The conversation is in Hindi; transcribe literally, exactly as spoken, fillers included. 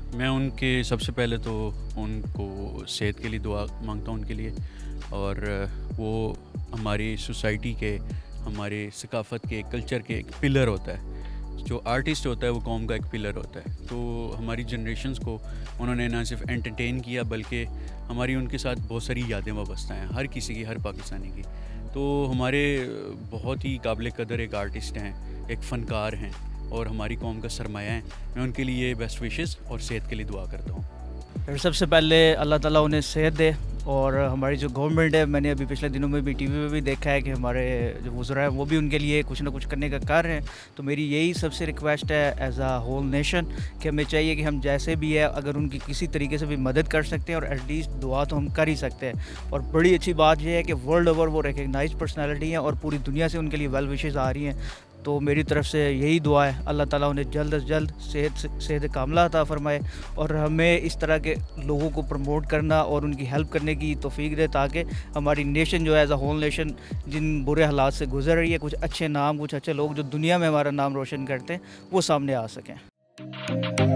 मैं उनके सबसे पहले तो उनको सेहत के लिए दुआ मांगता हूँ उनके लिए। और वो हमारी सोसाइटी के, हमारे सकाफ़त के, कल्चर के एक पिलर होता है। जो आर्टिस्ट होता है वो कौम का एक पिलर होता है। तो हमारी जनरेशन्स को उन्होंने ना सिर्फ एंटरटेन किया बल्कि हमारी उनके साथ बहुत सारी यादें वाबस्ता हैं, हर किसी की, हर पाकिस्तानी की। तो हमारे बहुत ही काबिल कदर एक आर्टिस्ट हैं, एक फ़नकार हैं और हमारी कौम का सरमाया है। मैं उनके लिए बेस्ट विशेस और सेहत के लिए दुआ करता हूँ। फिर सबसे पहले अल्लाह ताला उन्हें सेहत दे। और हमारी जो गवर्नमेंट है, मैंने अभी पिछले दिनों में भी टीवी में भी देखा है कि हमारे जो वज़रा हैं वो भी उनके लिए कुछ ना कुछ करने का कर रहे हैं। तो मेरी यही सबसे रिक्वेस्ट है एज़ अ होल नेशन कि हमें चाहिए कि हम जैसे भी है, अगर उनकी किसी तरीके से भी मदद कर सकते हैं और एटलीस्ट दुआ तो हम कर ही सकते हैं। और बड़ी अच्छी बात यह है कि वर्ल्ड ओवर वो रिकगनाइज पर्सनैलिटी हैं और पूरी दुनिया से उनके लिए वेल विशेज़ आ रही हैं। तो मेरी तरफ से यही दुआ है, अल्लाह ताला उन्हें जल्द अज जल्द सेहत सेहत कामला अता फ़रमाए और हमें इस तरह के लोगों को प्रमोट करना और उनकी हेल्प करने की तौफीक दे, ताकि हमारी नेशन जो है एज़ अ होल नेशन जिन बुरे हालात से गुजर रही है, कुछ अच्छे नाम, कुछ अच्छे लोग जो दुनिया में हमारा नाम रोशन करते हैं, वो सामने आ सकें।